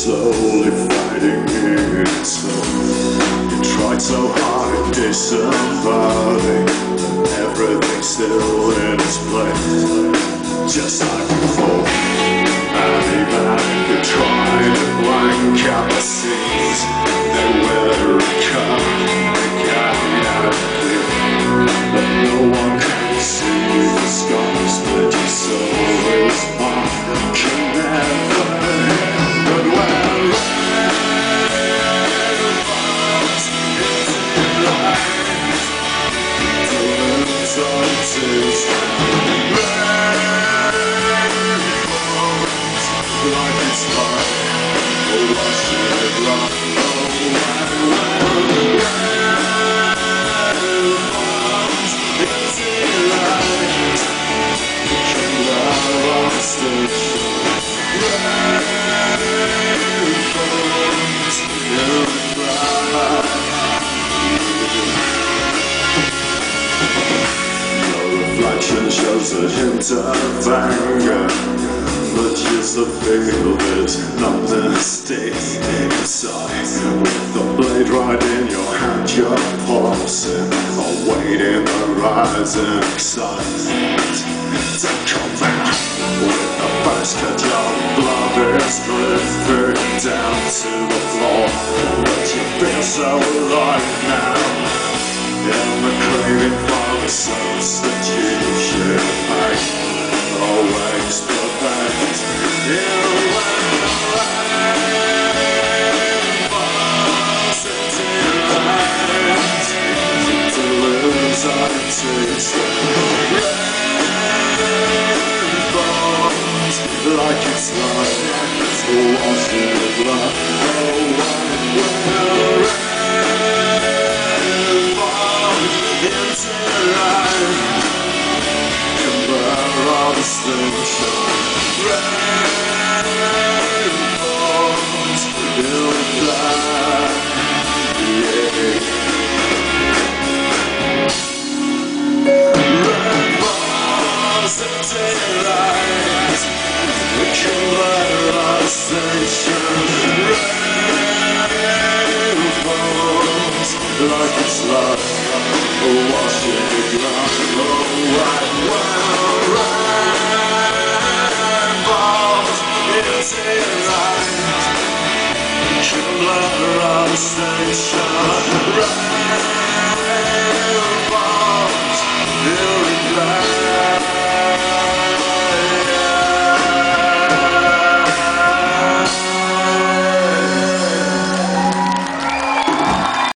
slowly finding itself. You tried so hard to disembody, but everything's still in its place, just like before. And even if you try to blank out the scenes, they will come again. But no one can see the scars that your soul is mine, can never end. But when rain falls into light, to lose our taste, rain falls like it's fire, oh wash it love, oh when shows a hint of anger, but just the feel there's no mistake inside. With the blade right in your hand, you're pulsing, awaiting the rising excitement to come out. With the first cut, your blood is drifting down to the floor, but you feel so alive now. In the craving for the substitution, I always perfect. You falls into light, to lose our taste. Rain falls like it's light, to wash it love. Oh, when into life, can blur all distinction. Rain falls in black, yeah. Rain falls into light, can blur all distinction. Rain falls like it's love, washing it down. Oh, while rain falls into light, can blur our station.